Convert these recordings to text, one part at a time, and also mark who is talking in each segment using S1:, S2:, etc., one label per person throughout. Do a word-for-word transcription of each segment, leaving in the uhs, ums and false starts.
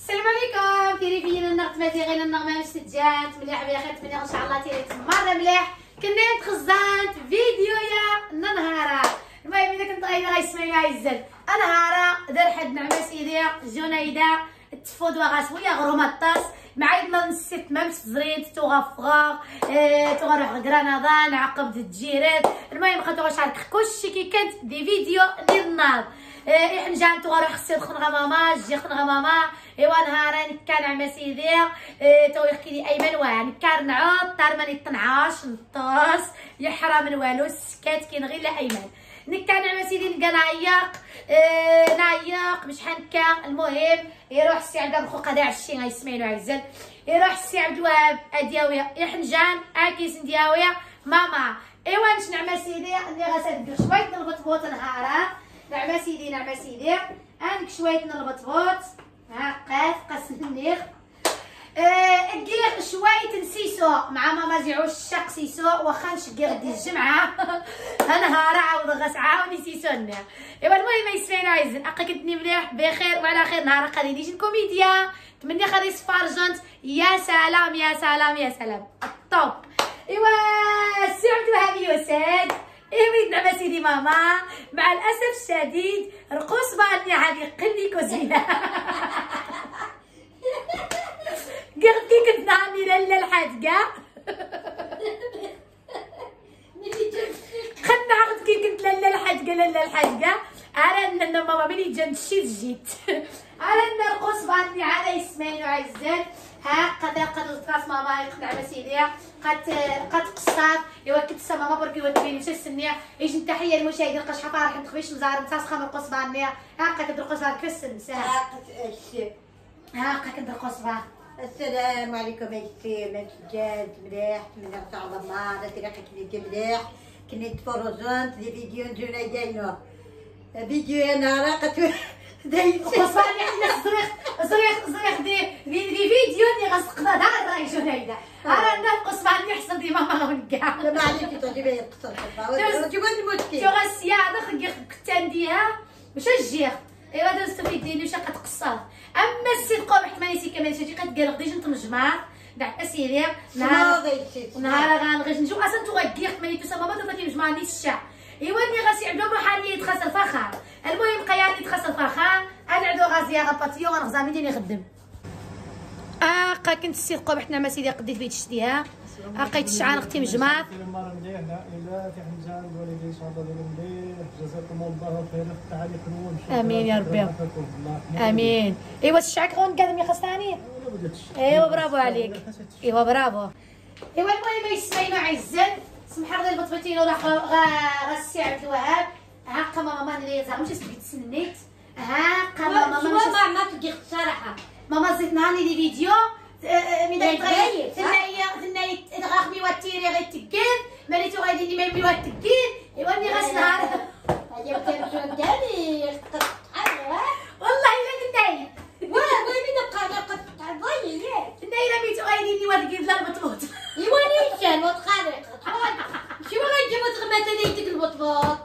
S1: السلام عليكم. تيري فينا النغت مزيغين النغمه مش تجات مليح بخير. نتمنى ان شاء الله تيري تمر مليح. كنا تخزنت فيديو يا نهارا. المهم اذا كنت غايبه غيسمعوا عزل نهارا دار حد نعمه سيدي جنيده تفود وغاسويه غرومطاس مع يدنا نسيت مامس زريت تو غفغا اه تو غنروح غرناطه نعقب التجيرات. المهم خاطر واش عارف كلشي كي كانت دي فيديو ديال النهار اه احنا جا تو غنروح خصي خنغا ماما جي خنغا ماما ايوا نهارا كان عما سيدي اه تو يحكي لي ايمن واه كار نعوض طار ماني طنعاش نطاس يحرى من والو سكات كاين غير لا ايمن نكا نعمه سيدي نلقى نعيق اه نعيق مش حنكا. المهم يروح السي عبد الخو قدا عشي غيسمعينو عزل يروح السي عبد الوهاب ادياويه يحنجان اكيس ندياويه ماما ايوا نش نعمه سيدي اللي غاسدير شويه البطبوط نهارا نعمه سيدي نعمه سيدي عندك شويه البطبوط ها قاف قاس النيخ اه كير شويه نسيسو مع ماما زيعوش الشق سيسو واخا نشكي غدي الجمعه نهار عاود غاس عاوني سيسو النار. ايوا المهم يسمعنا عايزين اقا كنتني مليح بخير وعلى خير نهار غادي نجي الكوميديا تمني غادي سفارجنت يا سلام يا سلام يا سلام الطوب. ايوا السي عبد الوهاب يوسد ايوا نعم سيدي ماما مع الاسف الشديد رقص بالني هذه قلي كوزينه قلت كي كنت نعمي لالا الحاجه خدنا عقد كي كنت لالا الحاجه لالا الحاجه على ان ماما ملي جا نشي جيت على ان القص باني على يسمعينو عزال ها قد قد راس ماما يقنع مسيدي قد قد قصات ايوا كنت ماما بركي وديني شي السنيه يجي تحيه للمشاهدين قاش حفا راح نخبيش مزار نتاسخه من القص باني ها قد القص بان كسن ساعه ها قد القص بان.
S2: السلام عليكم اختي مسجات مليح من تاع الله انا تي كنت مليح كنت تفرجت دي فيديو نجونا جاينو فيديو انا راقت
S1: داي وصلني احنا صريخ صريخ صريخ دي دي فيديو اللي غسقنا دار راي جنيده انا نقص بعد يحصل دي ماما ونكاع
S2: لا ما عليك تجيبي القصر خطا شوف المشكل
S1: شو غسيا دخل كنت نديها مش الجيخ ايوا دازت في ديني شقه تقصر. اما السيد قبح ماني سي كمان شي قد قال غديش نتمجمع داك اسيدي نهار نهار غنغيش نجو اصلا تو غكيق ماني تسمى ما تفاتي مجمع لي الشع ايوا ني غاسي عندهم روحانيه يتخسر فخا. المهم قياني يتخسر فخا انا عندو غازيه غاباتيو غنغزا منين يخدم اقا كنت السيد قبح نعم سيدي قديت بيت شتيها اقيت الشعان اختي مجمع امين يا ربي امين. ايوا الشعك غون قادم يخصني ايوا برافو عليك ايوا برافو. ايوا المهم يسمعينا عزل سمح الله البطبطين ولا غاسي عبد الوهاب هاكا ماما اللي زعما ماشي سبيت سنيت هاكا ماما
S2: ما ما تجي صراحه
S1: ماما زيت نهارني دي فيديو من دايت غير ثنايا ثنايا غاخمي واتيري غير تكين ماليتو غادي لي ميمي واتكين ايوا ني غاس نهار
S2: هذا كان شو داري
S1: والله الا ثنايا
S2: واه وين نبقى نبقى تعضي
S1: ثنايا ميتو غادي لي واد كيف لا البطبوط
S2: ايوا نيشان وتخارق شو غيجيبو تغمات هذيك البطبوط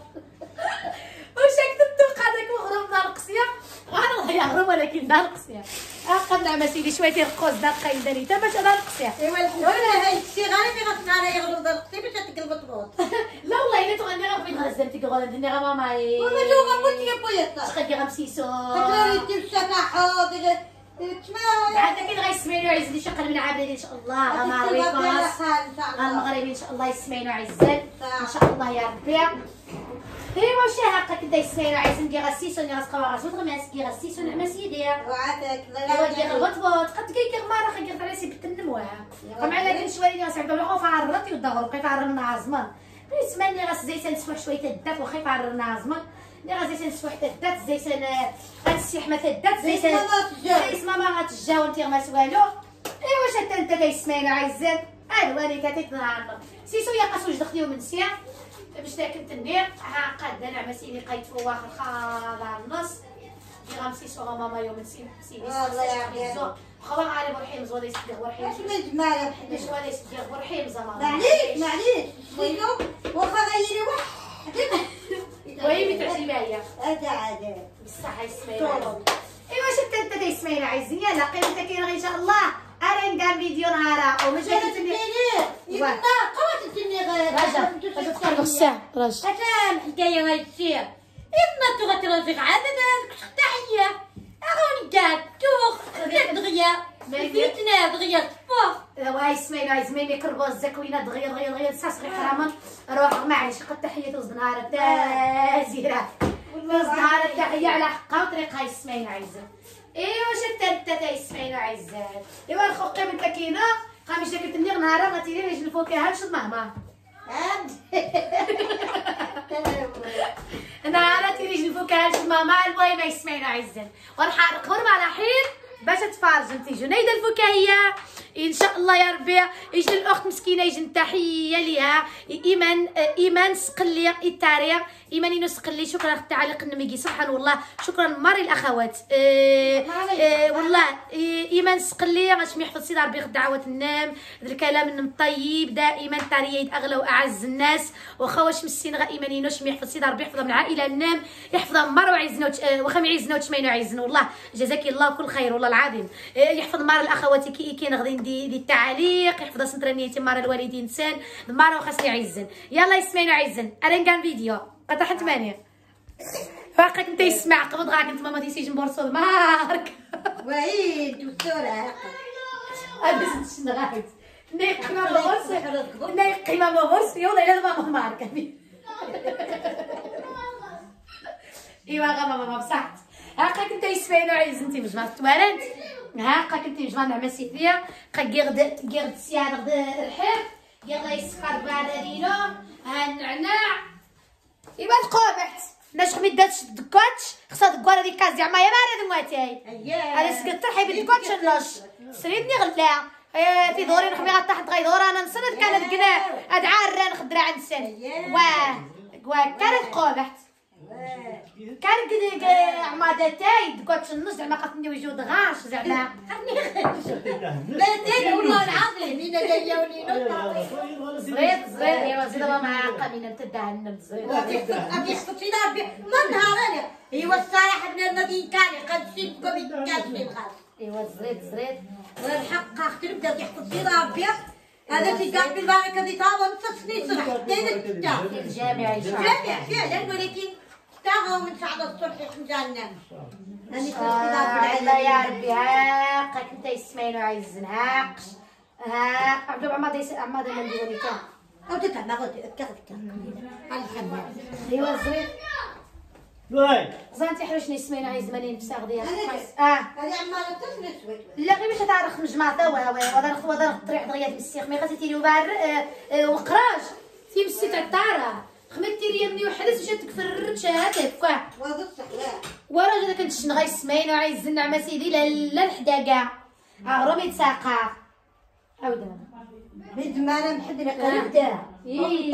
S1: واش كتبتو هذاك مغروم دار القصيه غنوض يهرب ولكن دار القصيه اقا نعم سيدي شويه يرقص دقه يداري حتى باش دار القصيه.
S2: ايوا ولا هاي الصغار اللي غتنا على يغلو دار القصيه باش تاكل البطبوط
S1: لا والله الا تغني غير فين غزلتي كغول دني غا ماماي
S2: وما جو غموتي يا بويا
S1: شقي غمسيسو
S2: هتريتي السماحه تما
S1: عاد كاين غيسمعينو عزيزي شقل من عابدين ان شاء الله غنعرفوكاس غالمغربي ان شاء الله يسمعينو عزل ان شاء الله يا ربي. ايوا شي هكا كدا يسمعينو عايزين كي غاسيسو ني غاسقوا غاسوت غماس كي غاسيسو نعم سيدي
S2: وعافاك
S1: ايوا ديال البطبوط قد كي كيغمار خا كيغطر راسي بتنموها قام على كان شويه اللي غاسعبدو له فعرتي والظهر بقيت عررنا عزمان يسمعني غاس زيتان نسوح شويه الدات واخا يفعررنا عزمان اللي غا زيتان نسوح الدات زيتان غتسيح مثلا الدات زيتان زيت ماما غتجا وانت غماس والو. ايوا شتا انت كيسمعينو عزال هادو اللي كتيتنهار سيسو يا قاس وجد خديو من سيا باش كنت ندير ها قاده نعم سيدي قيت واخا خاضع النص كي غنمسيسو غا ماما يوم نسيب سيدي
S2: والله يا عمي
S1: خوا عالم ورحيم زوال يسدي ورحيم
S2: واش من جمال
S1: باش ولا يسدي ورحيم زعما
S2: معليش معليش وينو واخا غيري واحد
S1: وهي متعجبه هي
S2: هذا عادي
S1: بصح يسمعي ايوا شفت انت اسماعيل عايزين يلا قيمتك كاين ان شاء الله ارين كان فيديو نهارا ومش
S2: تني يلا قوات تني غير
S1: رجع رجع تقرب الساعه رجع
S2: اشام حكايه هالشي اما تغترزق عددا تحيه اغوني كات توخ دغيا فيتنا دغيا فوق
S1: واي اسماعيل عايز اسماعيل يكربوا الزكوينه دغيا دغيا دغيا ساسغي حراما روح معليش قد تحيه توز نهار تازيره توز نهار تحيه على حقها وطريقها اسماعيل عايزه ايوا شفت انت تا اسماعيل عزات ايوا الخوقي من تكينه قام جا قلت لي نهار ما تيري رجل الفكاهه نشد ماما نهار تيري رجل الفكاهه نشد ماما المهم اسماعيل عزات ونحرق غير على حين باش تفرج انت جنيده الفكاهيه ان شاء الله يا ربي يجي الاخت مسكينه يجي تحيه ليها ايمان ايمان سقلي التاريخ ايمان ينو سقلي شكرا اختي تعليق النميكي سبحان الله شكرا ماري الاخوات اه اه والله ايمان سقلي باش يحفظ سيدي ربي دعوه النام الكلام النم طيب دائما تاريخ اغلى واعز الناس واخا واش مسين غا ايمان ينوش يحفظ سيدي ربي يحفظها من العائله النام يحفظها مار وعزنا واخا يعزنا وتشمينا وعزنا والله جزاك الله كل خير والله العظيم يحفظ مار الاخوات كي كاين غادي دي, دي التعليق يحفظ سنترانيتي مار الوالدين سان مار وخاصني عزن يلا يسمعنا عزن انا كان فيديو قطع ثمانية واقع انت يسمع قبض غاك انت ماما ديسي جنبورصو مارك
S2: وعيد والسرعه
S1: ابس شنغايت نيق ما بغرس نيق ما بغرس يلا الى ماما مارك ايوا غا ماما بصحت هاكا كنت يسمعنا عزن انت مجمع توالنت هاكا كنت مجمع نعمه سيديه قا غيرد غيرد سياد غد الحب يلا يسخر بارينو هالنعناع ايوا القابحت ناش خميت داتش دكاتش خصها دكوار هذيك كاز زعما يا ماري مواتاي انا سكت حبيت دكاتش ناش سريدني غلا في دوري نخمي غطاح تغيدور انا نصنت كانت قنا ادعار نخدر عند سن واه واه كانت قابحت كان قد عمادتاي دكاتش النص زعما قاتني وجود غاش زعما
S2: لا تاك والله العظيم لينا جايه ولينا
S1: زريت زريت ايوا زيد ماما قامين تدهن زريت
S2: ابي خصينا ما نهار انا ايوا الصراحه بنا المدين كان قد سيت قبل كاس في الغاز
S1: ايوا زريت زريت
S2: والحق اختي بدا يحفظ سي ربي هذا اللي قال بالبركه دي طاوله نفسني صراحه حتى
S1: الجامع
S2: جامع فعلا ولكن تاغا وان شاء الله الصبح يخرجنا راني
S1: الله يا ربي هاقك انت يسمعينو عايزن هاقش هاق عبدو عماد يس عماد اللي نديرو كان
S2: او تتعب غادي كاك على الحمام
S1: ايوا زريت
S3: واي
S1: زانتي حرشني سمينا عايز مانين بساغ ديال
S2: اه هذه عماله تسلس شويه
S1: لا غير باش تعرف مجمع تا واه واه وهذا نخ وهذا الطريق دغيا في السيخ مي غاتي تيريو بار وقراج في مسي تاع الطاره خمتي لي مني وحدث وشاتك في الرتشه هذاك كاع
S2: وهذا الصحراء
S1: ورا جا كنت شنو غيسمينا وعايز النعمه سيدي لا لا الحدا كاع عمرو ميتساقا عاود
S2: بيد ما انا محدنا قريب دا
S1: اي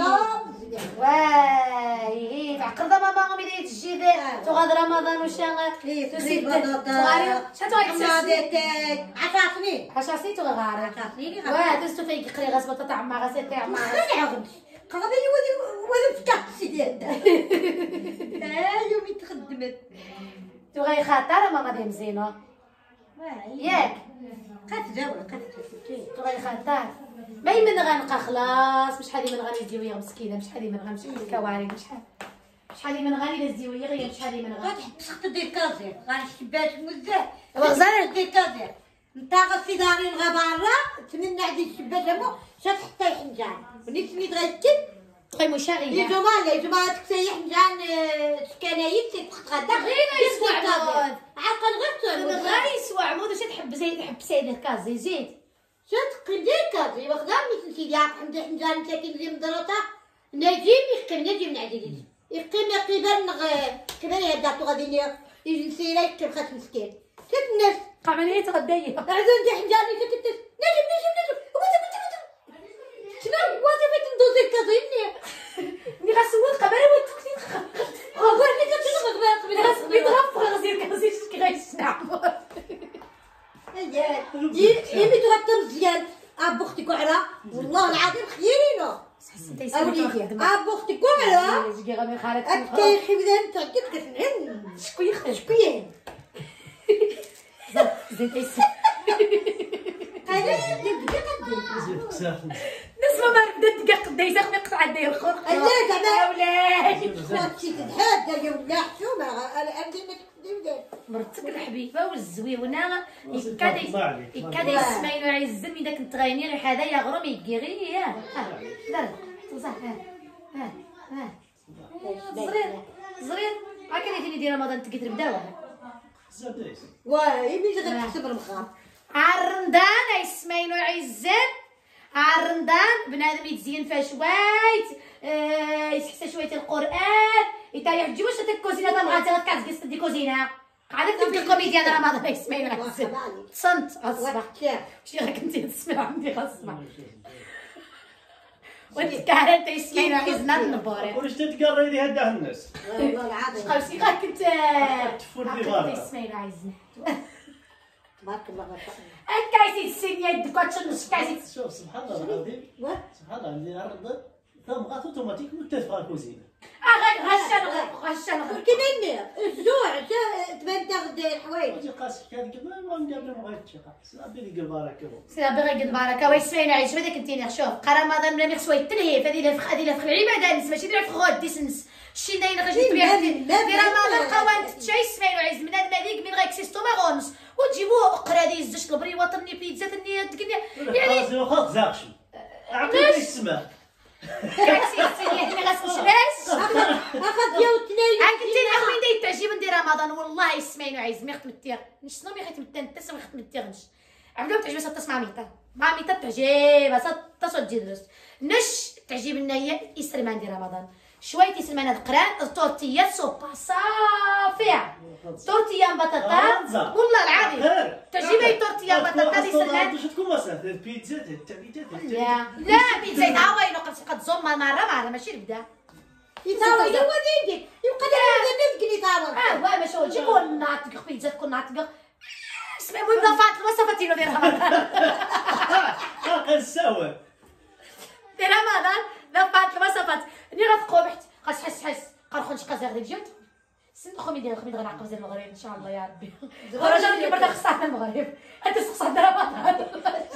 S1: واي عقرضه ماما غمي دايت الجيد تغاد رمضان وشا
S2: تسيد بطاطا
S1: شحال تغيت
S2: عشر سنين
S1: عشر سنين تغاري
S2: عشر سنين
S1: واه دزتو فيك قري غاز بطاطا عما غاسيتي عما
S2: انا عاود قربي ولي ولي تكاسي ديال ها يومي تخدمت
S1: تو غي خاطر ماما دي مزينه ياك
S2: كتجاوب كتجاوب
S1: تو غي خاطر ما يمن غنقى خلاص مش حالي من غني ديويه مسكينه مش حالي من غنمشي الكواري مش حالي مش حالي من غني ديويه غير مش حالي من غني
S2: غتحبس خط ديال كازير غنشبات مزال
S1: وغزال
S2: ديال كازير نتا في دارين غا برا تمنى عندي الشبات همو شات حتى يحنجان ونيت سميت غيكتب
S1: غي مشاغله
S2: يا جماعه يا جماعه تكسي حنجان سكنايب تيت غدا
S1: غير يسوى عمود
S2: عقل غير
S1: غير يسوى عمود واش تحب زيد تحب سيد الكازي زيد
S2: شات قدير كازي واخدا مثل سيدي عقل حنجان ساكن اللي مدرطه نجيب يقيم نجيب من عديد يقيم يقيم نغ كمان يداتو غادي يجي نسيرا يكتب خاص مسكين شات الناس
S1: قامني تغدايه
S2: عزون دي حنجاني كتبت نجيب نجيب نجيب وانت وانت وانت شنو وظيفه ندوزي كازيني
S1: ني غاسول قبل وتكتي
S2: هو اللي كتشوف قبل
S1: خاص بيضرب غزير كازي كي غيسنع
S2: يا دي يمي تغطى مزيان اب اختي كعره والله العظيم خيرينو اوليدي اب اختي كعره اكاي خبزان تاع كيف كتنعم
S1: شكوي
S2: شكوين
S1: زين تيس
S2: انا دقيقه
S1: نسمع ما بدا دقيق دايزه قطع داير الخرق
S2: لا زعما
S1: ولاي
S2: خواتي تتحدى يا ولا حشومه انا عندي
S1: مرتك الحبيبه والزويونه يكاد يكاد يسمعينو عزم اذا كنت غايني غير هذا يا غرو ميكي غير ياه لا صح ها ها ها زرير زرير هاكا اللي دير رمضان تقدر تبداو
S2: واي ملي غير تحسب المخاط
S1: عالرمضان يسمعينو عزم عالرمضان بنادم يتزين فيها شويت آه يتحسى شويه القران يطيح جوج حتى الكوزينه تبغى تاع كاس دي كوزينه قاعده تبدا الكوميديا ديال رمضان يسمعينو عزم تصنت الصباح شي راك انت تسمع عندي الصباح وانت كارنت يسمعينو عزنا النبوري
S3: واش تتقري لي هدا الناس
S2: والله العظيم
S1: قوسي غير كنت
S3: تفور لي غارة
S1: يسمعينو عزنا
S2: تبارك الله ما شاء الله
S1: الكايسي السنيه يدك وتشنش كايسي
S3: شوف سبحان الله العظيم سبحان الله اللي عرض ثم غات اوتوماتيك وتدخل الكوزينه
S1: اه غشان غشان
S2: كنني اسبوع تبان تاخذ الحوايج
S3: وتي قاسك هذيك ما ما ندير ما بغيتش صافي ديك البركه
S1: سي بغي قد بركه ويسمعينو عيش بدا كنتيني شوف قرا رمضان بلا ميخ شويه التلهيف هذه لا فخ هذه لا فخ العباده نس ماشي دير فخ غادي سنس شي ناين غادي تبيع في رمضان قوانت شي يسمعينو عيز من هذا هذيك من غيكسي ستوماغونس وتجيبوه اقرا هذه الزوج البري وطني بيتزا تني يعني
S3: خلاص واخا زاقش عقلي يسمع
S1: كاكسي السنيه هنا غاسمشلاش
S2: اخذ يا وتنين
S1: كنتي اخويا داير تعجب ندير رمضان والله يسمعينو عايز مي ختم التيغ شنو مي ختم التان تسوي ختم التيغنش عبدو تعجب تسمع ميتا مع ميتا تعجب تصل تجي درس نش تعجب لنا هي يسري ما ندير رمضان شويه يسري انا القران التورتيه سوبا صافيه تورتيه بطاطا والله العظيم تعجب لي تورتيه بطاطا دي سلات
S3: واش تكون مثلا البيتزا تاع بيتزا
S1: لا لا بيتزا عوينو قد زوما مره مره ماشي البدا
S2: يتاوى هو ديك يبقى دابا نزق لي تاوى
S1: اه واه ماشي هو تكون ناطق بيتزا تكون ناطقه اسمع المهم ضافات الوصفاتينو ديال رمضان
S3: اه نساوي
S1: ديال رمضان ضافات الوصفات اللي غتقوم خاص حس حس قرخون شقا زاغ ديال جوت سن خومي ديال خومي غنعقب زي المغرب ان شاء الله يا ربي رجال اللي بردا خصها المغرب انت خصها رمضان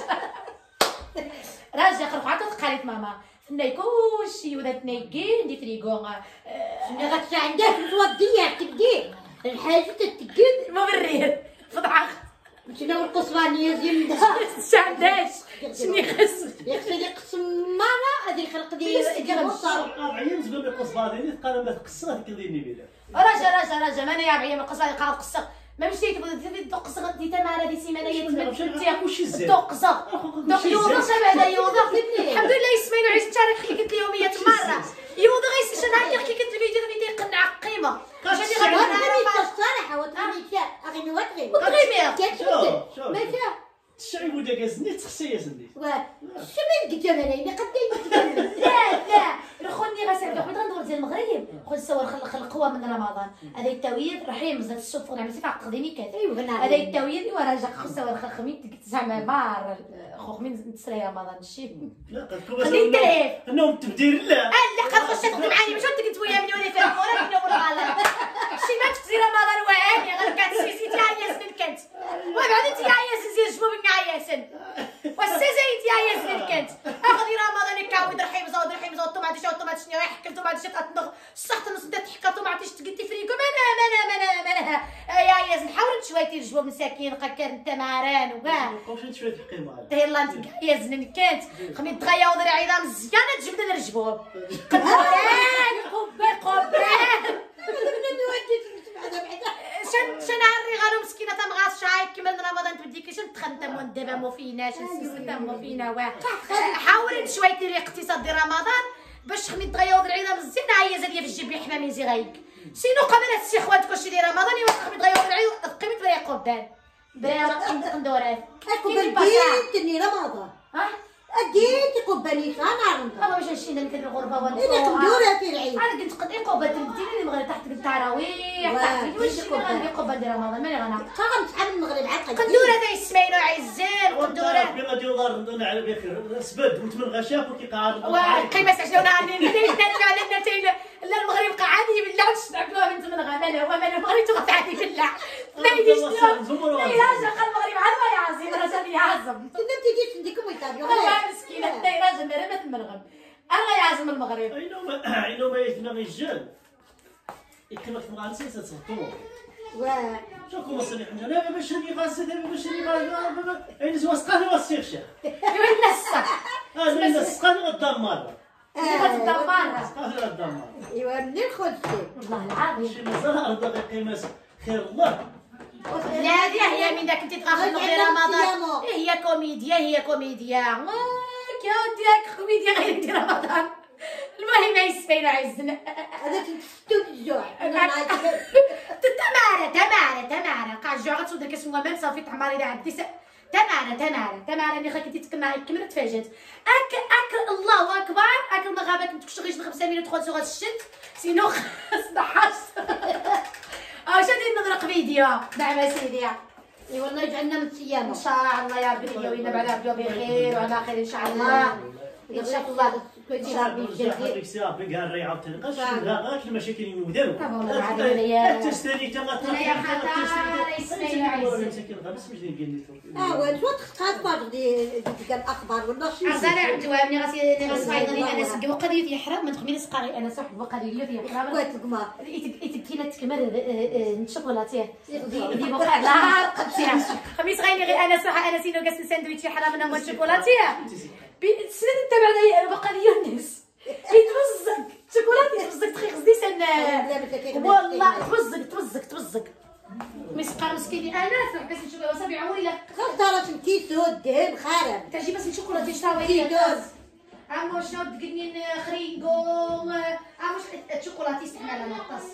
S1: راجع قرخو عطات قالت ماما فناي كلشي ولات نايكين دي فريكو
S2: شنو غتشا عندك الوديه تدير الحاجه تتقد
S1: مبرر فضعه
S2: شنو القصوانيه ديال
S1: السعداش شنو خص
S2: يخصني يقسم ماما هذه خلق ديال ديال الصار
S3: عيان تقول لي قصباني قال ما تقصها تكذيني بلا
S1: راجع راجع راجع ما انا يا بعيا من القصه قال قصه ما مشيت تبغي تقص غدي تماره دي سيمانه يتمتع تقصه دوك يوضا شبه يوضا الحمد لله يسمعوا عيش التاريخ اللي قلت لهم مية مره يوضا غير شنو هاي اللي قلت الفيديو اللي يقنع قيمه
S2: غادي غادي الصراحه وتغني فيها غادي وتغني
S1: وتغني
S3: شوف شوف
S2: ما فيها
S3: الشعب ودا كازني تخصي يا سندي
S2: واه شنو قلت انا اللي قديت
S1: لا لا رخوني غاسل دوك غندور ديال المغرب خذ صور خلق القوه من رمضان هذا التوير رحيم زاد الشوف نعمل سيف تقديمي كات هذا التوير ايوا راجع خذ صور خلق خميت زعما بار خو خمين تسري رمضان الشي
S3: لا
S1: خليت تلهيف
S3: انهم تبديل لا
S1: لا قد خشيت تخدم معاني مش انت كنت ويا مني ولا فيها مورا مني ولا غلط شي ما تفزي رمضان وعاني غير كانت شي سيتي عياس من كنت وبعد انت عياس نزير جبو مني عياسن والسيزي انت عياس من كنت اخذي رمضان كاوي رحيم زود رحيم زود طوماطي شو طوماطي شنو حكلت طوماطي تنغ صحت نص بدات تحكى طوماطي تقلتي فريكو مانا مانا مانا مانا يا عياس نحاول شويه تيرجبو مساكين قكر انت ماران وكاع
S3: واش شويه القيمه
S1: يلا انت عياس كانت خمي تغيا ودري عظام مزيانه تجبد نرجبوه قبران قبر قبران شن شن عري غالو مسكينه تمغاص شاي كمل رمضان تبديكي شن تخنتم وانت دابا مو فيناش نسيتم مو فينا واه حاولي شويه ديري اقتصاد ديال رمضان باش خمي تغيا ودري عظام مزيانه عيازه ليا في الجيب حمامي زي غايك سينو قبل هادشي خوات كلشي ديال رمضان يوا خمي تغيا ودري عظام قيمه بري قدام بري قندورات
S2: قبل ديتني رمضان
S1: ها
S2: اديتي قباني انا رمضان
S1: ما واش نمشي ندير الغربه ولا
S2: انا كندورها في العيد
S1: انا كنت قد قبه تمديني المغرب تحت التراويح تحت واش غندير قبه ديال رمضان ماني غنعرف
S2: خا صحاب المغرب عاد
S1: قندوره هذا يسمعينو عزام قندوره
S3: بلا ديال دار ندنا على بخير سبد وثمن غشاف وكيقارب
S1: وقيمه عشرين عامين بدينا على النتيجه لا المغرب قعدي بالله واش نعملوها من زمن غمانه وما المغرب تغطي بالله لا يديش لا لا المغرب
S2: المغرب تنم تيجي تنديكم ويطابيو
S1: والله مسكينه دايره جماله من المغرب الله يعزم المغرب
S3: اينو ما اينو ما يتنا غيجال يكلف مغانسي تتصطو
S2: واه
S3: شوفوا مصري حنا لا باش ني غاسد باش ني غاسد اين زوا سقاني واسيرشا
S1: ايوا نسا
S3: ها لا سقاني غدمر
S1: ايوا تدمر
S3: سقاني غدمر
S2: ايوا منين خدتي
S1: والله العظيم
S3: شي مازال ارض قيمه خير الله
S1: لا هذه هي من داك كنتي تاخذ في رمضان هي كوميديا هي كوميديا كاوديك كوميديا غير ديال رمضان المهم يسفينا عزنا
S2: هذاك تستوت الجوع
S1: تمارة تمارة تمارة قاع الجوع غتوضر كاسمها مام صافي تعمري لها عندي تمارة تمارة تمارة اللي كنتي تكمل كملت تفاجات اك اك الله اكبر اك المغابات متكش غير خمسة مينوت خمسة غاد الشت سينو صدحاش اش غادي نغرق فيديو نعم سيدي
S2: ايوا الله يجعلنا من الصيام
S1: ان شاء الله يا ربي وينا بعد ربي بخير وعلى خير ان شاء الله ان شاء الله
S2: كويتي ربي يجزيك
S3: الساعه بقى الري عاوتاني غاش غاش المشاكل يودروا
S1: طبعا العاديه
S3: تستري تما
S1: يا خطا يسمعنا عزيز
S3: مساكن غابس باش ندير
S2: اه وانت تخاف بعض دي ديك الاخبار ولا شي
S1: عزالة عبدوها مني راسي انا صايدني انا سكي وقضيه يحرم من تخميني سقاري انا صاحب وقضيه يحرم
S2: كويت القمار
S1: يتكينا تكمل الشوكولاتيه دي بقى لا قطيع خميس غيني غير انا صح انا سينو قاس ساندويتش يحرم انا مو الشوكولاتيه سنة تبعنا بقضيه الناس يتمزق شوكولاتي تمزق تخي قصدي سن والله تمزق تمزق تمزق مسكر مسكيني انا صاحب كاس الشوكولاته صافي عمري لا
S2: خضرت الكيسو الدهن خارم
S1: تعجب بس الشوكولاته شراوي لي عمو شنو تقنين خرينغو عمو الشوكولاته استعمال انا الطاس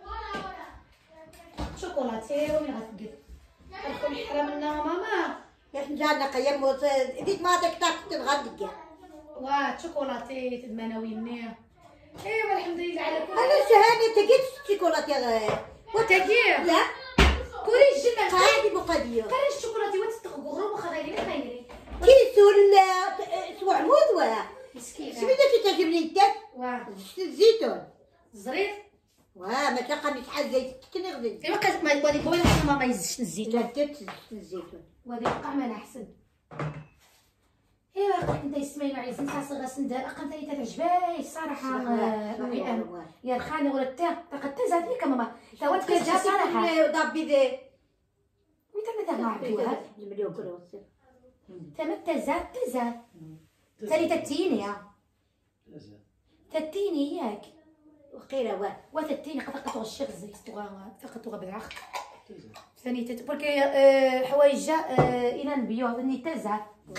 S1: شوكولاته وين غتقد الكل حرام لنا ماما
S2: ياك نجانا قيم ديك ما داك تاك تنغدك
S1: واه شوكولاتي المناويني ايوا الحمد لله على كل
S2: انا شهاني تجيت الشوكولاته
S1: وتاكير
S2: لا
S1: كوري الجنة
S2: هذه بقضيه
S1: قال الشوكولاتي وتستغرب وخذيني خيري
S2: كيسو سوى عمود واه
S1: مسكينه
S2: سميتو تعجبني انت
S1: واه
S2: الزيتون
S1: زريف
S2: واه ما تلقى شحال زيت كني غدي
S1: ايوا كاز ما ودي بوي ما ما يزش
S2: لا
S1: الزيتون
S2: درت الزيتون
S1: ودي بقى من احسن ايوا انت اسمعي عايزين صاصه غسند اقام ثاني تعجباي الصراحه ويام يا الخاني ولا تا تقد تزاد لك ماما تا وات كتجا صراحه
S2: ضبي ذي
S1: ويتا ماذا عبدوها
S2: المليون كله
S1: تما تزاد تزاد ثاني تتيني يا تتيني ياك
S2: وقيله واه
S1: وتتيني قد قطع الشيخ الزيت تغا تقطع بالعخ ثاني تت بركي حوايج الى نبيو ثاني تزاد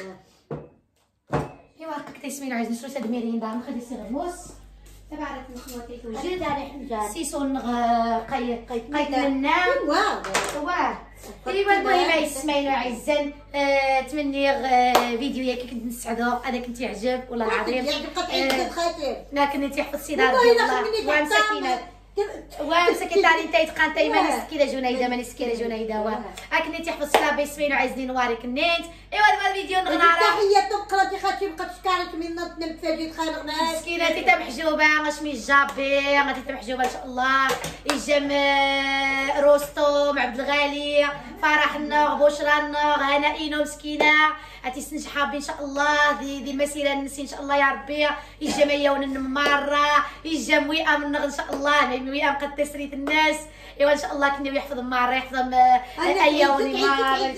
S1: ايوا هكاك تيسمينو عايز نشرو هاد الميريندا ما خدي سي غموس تبارك خواتي توجد سيسون قي قيت لنا
S2: واه
S1: واه ايوا المهم يسمعينو عزان تمني فيديو ياك كنت نسعدو هذا كنت يعجب والله العظيم ما كنت يحفظ سي دار والله ومسكينه ومسكين تاع انت يتقان تايما مسكينه جنيده ماني مسكينه جنيده واه هاكني تحفظ سلابه يسمعينو عايزين نواريك النيت ايوا هذا الفيديو نغنى
S2: تحيه تقرا خاطي بقات شكارت من نط فاجيت خالقنا
S1: مسكينه تيتا محجوبه غاش مي جابي غادي تيتا محجوبه ان شاء الله يجم روستو مع عبد الغالي فرح النوغ بشرى النوغ هنا اينو مسكينه عتي سنج حابين ان شاء الله دي دي المسيره نسي ان شاء الله يا ربي يجم يون النماره يجم وئام النغ ان شاء الله وئام قد تسريت الناس ايوا ان شاء الله كنا يحفظ ماره يحفظ ايوني ماره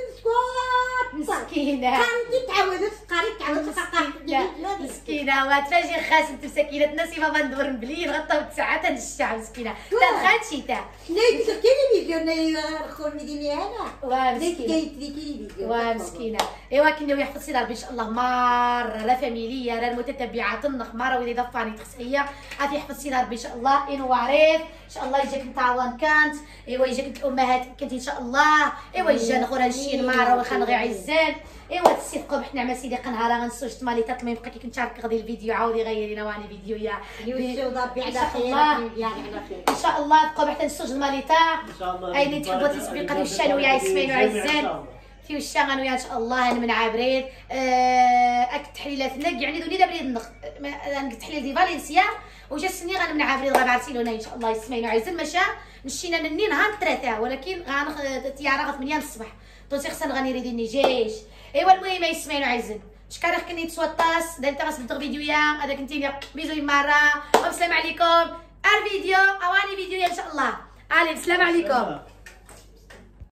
S1: مسكينه
S2: كانت تعاود تقاري تعاود تقاري
S1: مسكينه وتفاجئ خاسنت مسكينه الناس ما ندور بليل غطاو الساعه تاع الشعب مسكينه تنخات شيتا
S2: ليك التلفزيون رخون مديني انا
S1: ومسكينه
S2: التلفزيون
S1: ومسكينه ايوا كنا يحفظ سي ربي ان شاء الله ماره لا فاميليه لا المتتبعات النخ ماره وإذا ضفاني تخسيه غادي يحفظ سي ربي ان شاء الله انو عريف ان شاء الله يجيك نتعاون كانت ايوا يجيك الامهات كنت ان شاء الله ايوا يجينا خونا الشين ماره وخا نغي عزان ايوا تصيفقوا بحنا مع سيدي قنهاره غنسوج تماليطات ما يبقى كي كنشارك غادي الفيديو عاودي غيرينا واني فيديو يا
S2: ان
S1: شاء الله ان شاء الله بقوا بحنا نسوج الماليطه
S3: ان شاء الله
S1: ايني تحبوا تسبيقه ديال الشانويه يسمعوا عزان في الشغن ويا ان شاء الله انا من عابرين اك التحليلات نك يعني دوني دابا النخ التحليل ديال فالنسيا وجاتني غنمن من عابرين غا بارسلونه ان شاء الله يسمعوا عزيز مشى مشينا نني نهار الثلاثاء ولكن غناخذ الطياره غا ثمانية الصباح تونسي خصنا نغني ريدي نيجيش. ايوا المهم يسمعينو عايزين شكرا كني تسوطاس داير تاس بدغ فيديويا هذاك انتي بيزو مره والسلام عليكم. الفيديو اواني فيديو ان شاء الله. علي السلام عليكم.